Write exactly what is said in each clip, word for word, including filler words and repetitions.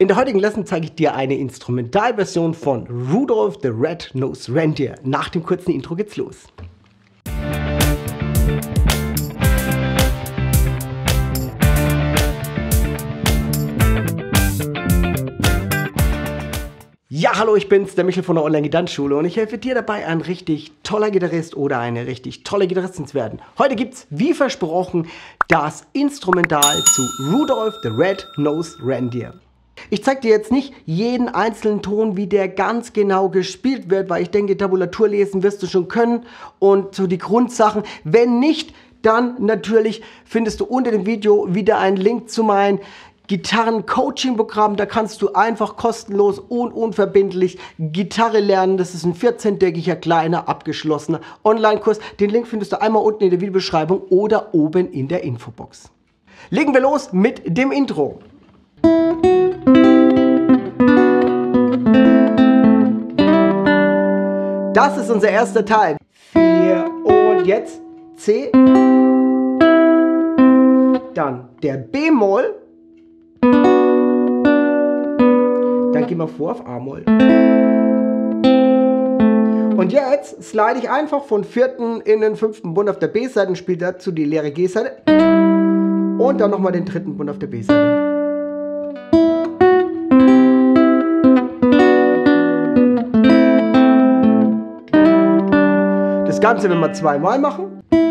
In der heutigen Lesson zeige ich dir eine Instrumentalversion von Rudolph the Red-Nosed Reindeer. Nach dem kurzen Intro geht's los. Ja, hallo, ich bin's, der Michel von der Online-Gitarrenschule und ich helfe dir dabei, ein richtig toller Gitarrist oder eine richtig tolle Gitarristin zu werden. Heute gibt's, wie versprochen, das Instrumental zu Rudolph the Red-Nosed Reindeer. Ich zeige dir jetzt nicht jeden einzelnen Ton, wie der ganz genau gespielt wird, weil ich denke, Tabulatur lesen wirst du schon können und so die Grundsachen. Wenn nicht, dann natürlich findest du unter dem Video wieder einen Link zu meinem Gitarren-Coaching-Programm. Da kannst du einfach kostenlos und unverbindlich Gitarre lernen. Das ist ein vierzehntägiger, kleiner, abgeschlossener Online-Kurs. Den Link findest du einmal unten in der Videobeschreibung oder oben in der Infobox. Legen wir los mit dem Intro. Das ist unser erster Teil. vier und jetzt C. Dann der B-Moll. Dann gehen wir vor auf A-Moll. Und jetzt slide ich einfach von vierten in den fünften Bund auf der B-Seite und spiele dazu die leere G-Seite. Und dann nochmal den dritten Bund auf der B-Seite. Das Ganze wenn wir zweimal machen.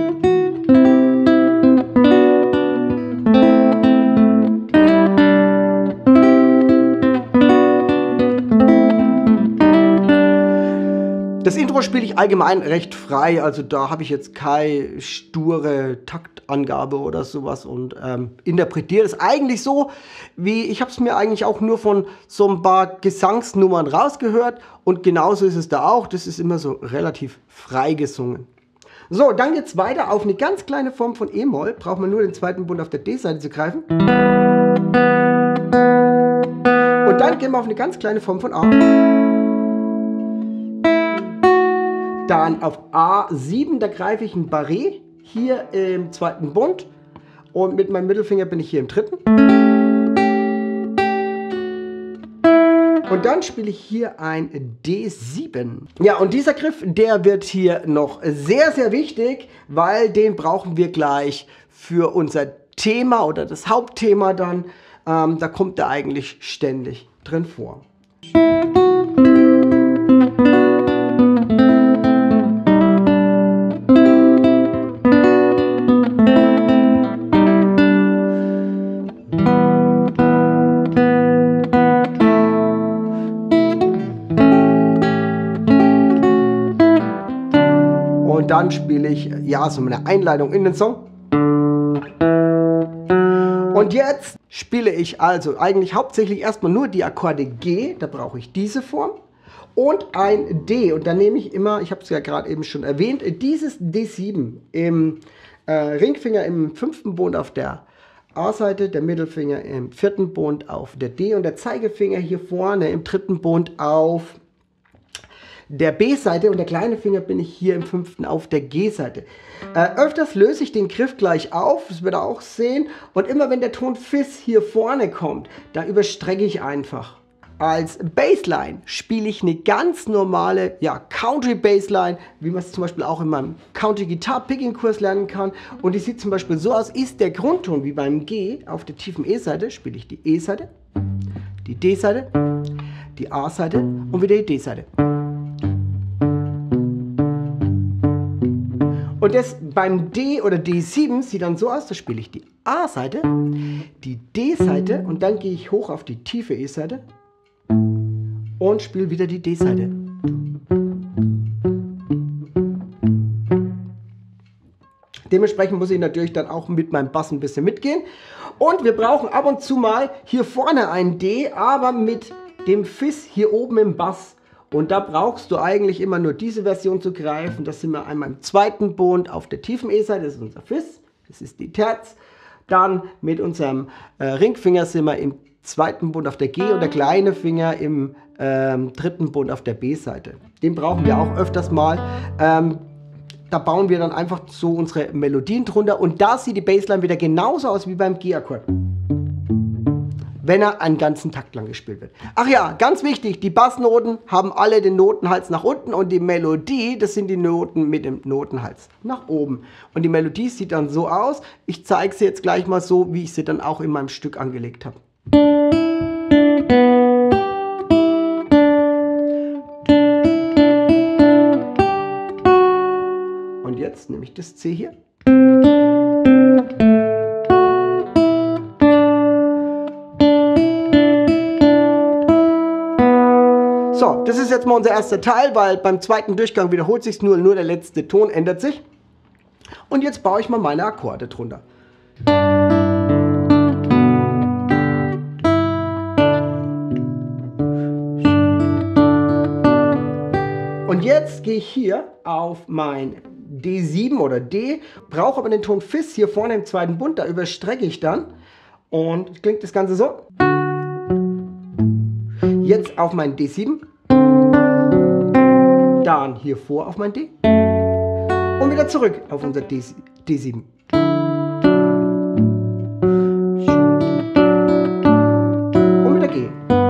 Das Intro spiele ich allgemein recht frei, also da habe ich jetzt keine sture Taktangabe oder sowas und ähm, interpretiere es eigentlich so, wie ich habe es mir eigentlich auch nur von so ein paar Gesangsnummern rausgehört und genauso ist es da auch, das ist immer so relativ frei gesungen. So, dann geht es weiter auf eine ganz kleine Form von E-Moll, braucht man nur den zweiten Bund auf der D-Seite zu greifen. Und dann gehen wir auf eine ganz kleine Form von A. Dann auf A sieben, da greife ich ein Barré, hier im zweiten Bund und mit meinem Mittelfinger bin ich hier im dritten. Und dann spiele ich hier ein D sieben. Ja, und dieser Griff, der wird hier noch sehr, sehr wichtig, weil den brauchen wir gleich für unser Thema oder das Hauptthema dann. Ähm, da kommt er eigentlich ständig drin vor. Und dann spiele ich, ja, so eine Einleitung in den Song. Und jetzt spiele ich also eigentlich hauptsächlich erstmal nur die Akkorde G, da brauche ich diese Form, und ein D. Und dann nehme ich immer, ich habe es ja gerade eben schon erwähnt, dieses D sieben im äh, Ringfinger im fünften Bund auf der A-Seite, der Mittelfinger im vierten Bund auf der D und der Zeigefinger hier vorne im dritten Bund auf der B-Seite und der kleine Finger bin ich hier im fünften auf der G-Seite. Äh, öfters löse ich den Griff gleich auf, das werdet ihr auch sehen. Und immer wenn der Ton Fis hier vorne kommt, da überstrecke ich einfach. Als Bassline spiele ich eine ganz normale, ja, Country Bassline, wie man es zum Beispiel auch in meinem Country Guitar Picking Kurs lernen kann. Und die sieht zum Beispiel so aus, ist der Grundton wie beim G auf der tiefen E-Seite, spiele ich die E-Seite, die D-Seite, die A-Seite und wieder die D-Seite. Und das beim D oder D sieben sieht dann so aus, da spiele ich die A-Seite, die D-Seite und dann gehe ich hoch auf die tiefe E-Seite und spiele wieder die D-Seite. Dementsprechend muss ich natürlich dann auch mit meinem Bass ein bisschen mitgehen. Und wir brauchen ab und zu mal hier vorne ein D, aber mit dem Fis hier oben im Bass. Und da brauchst du eigentlich immer nur diese Version zu greifen. Das sind wir einmal im zweiten Bund auf der tiefen E-Seite, das ist unser Fis, das ist die Terz. Dann mit unserem äh, Ringfinger sind wir im zweiten Bund auf der G und der kleine Finger im ähm, dritten Bund auf der B-Seite. Den brauchen wir auch öfters mal. Ähm, da bauen wir dann einfach so unsere Melodien drunter und da sieht die Bassline wieder genauso aus wie beim G-Akkord. wenn er einen ganzen Takt lang gespielt wird. Ach ja, ganz wichtig, die Bassnoten haben alle den Notenhals nach unten und die Melodie, das sind die Noten mit dem Notenhals nach oben. Und die Melodie sieht dann so aus. Ich zeige sie jetzt gleich mal so, wie ich sie dann auch in meinem Stück angelegt habe. Und jetzt nehme ich das C hier. So, das ist jetzt mal unser erster Teil, weil beim zweiten Durchgang wiederholt sich nur, nur der letzte Ton ändert sich. Und jetzt baue ich mal meine Akkorde drunter. Und jetzt gehe ich hier auf mein D sieben oder D, brauche aber den Ton Fis hier vorne im zweiten Bund, da überstrecke ich dann. Und klingt das Ganze so. Jetzt auf mein D sieben, dann hier vor auf mein D und wieder zurück auf unser D sieben. Und wieder G.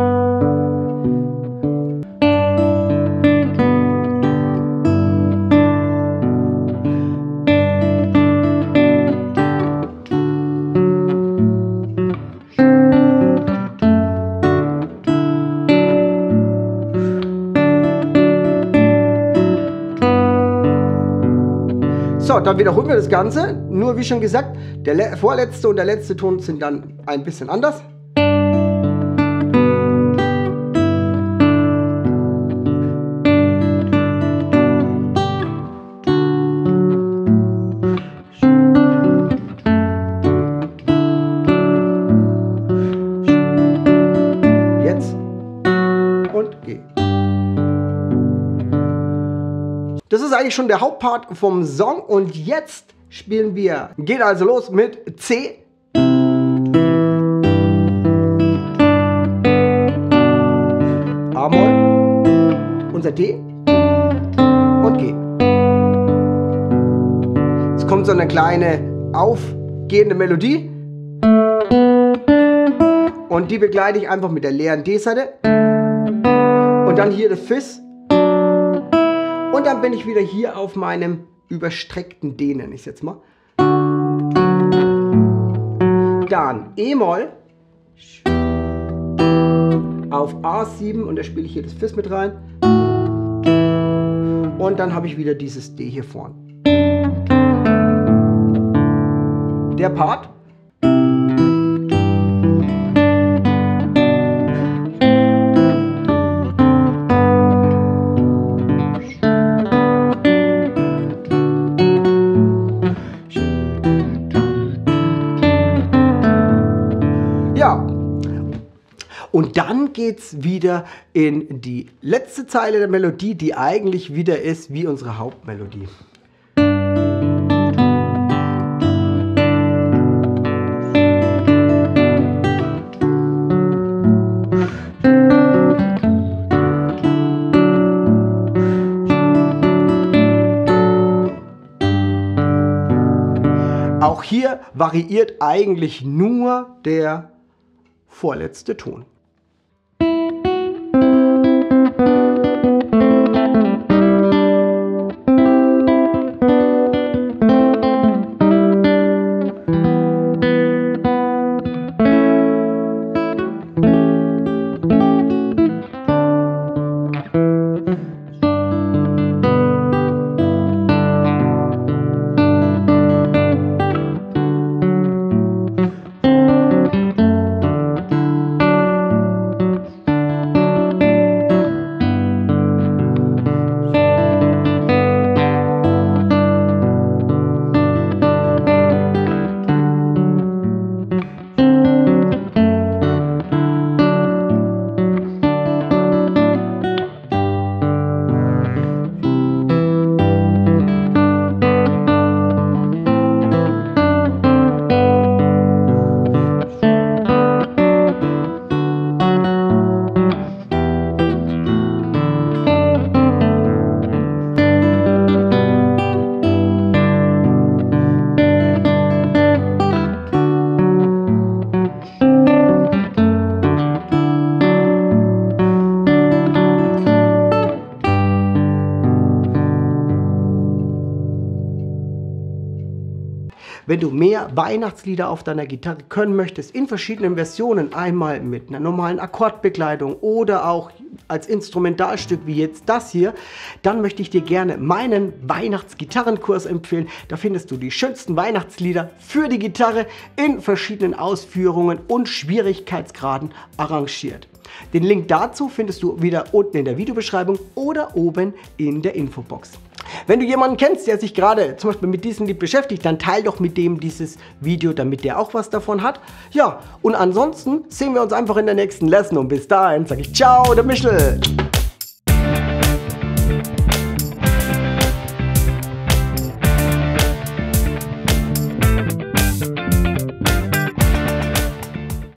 So, dann wiederholen wir das Ganze. Nur wie schon gesagt, der vorletzte und der letzte Ton sind dann ein bisschen anders. Jetzt und G. Das ist eigentlich schon der Hauptpart vom Song und jetzt spielen wir, geht also los mit C, A-Moll, unser D und G. Jetzt kommt so eine kleine aufgehende Melodie und die begleite ich einfach mit der leeren D-Seite und dann hier das Fis. Und dann bin ich wieder hier auf meinem überstreckten D, nenne ich es jetzt mal. Dann E-Moll auf A sieben und da spiele ich hier das Fis mit rein. Und dann habe ich wieder dieses D hier vorn. Der Part. Und dann geht es wieder in die letzte Zeile der Melodie, die eigentlich wieder ist wie unsere Hauptmelodie. Auch hier variiert eigentlich nur der vorletzte Ton. Wenn du mehr Weihnachtslieder auf deiner Gitarre können möchtest, in verschiedenen Versionen, einmal mit einer normalen Akkordbegleitung oder auch als Instrumentalstück wie jetzt das hier, dann möchte ich dir gerne meinen Weihnachtsgitarrenkurs empfehlen. Da findest du die schönsten Weihnachtslieder für die Gitarre in verschiedenen Ausführungen und Schwierigkeitsgraden arrangiert. Den Link dazu findest du wieder unten in der Videobeschreibung oder oben in der Infobox. Wenn du jemanden kennst, der sich gerade zum Beispiel mit diesem Lied beschäftigt, dann teile doch mit dem dieses Video, damit der auch was davon hat. Ja, und ansonsten sehen wir uns einfach in der nächsten Lesson und bis dahin sage ich ciao, der Michel.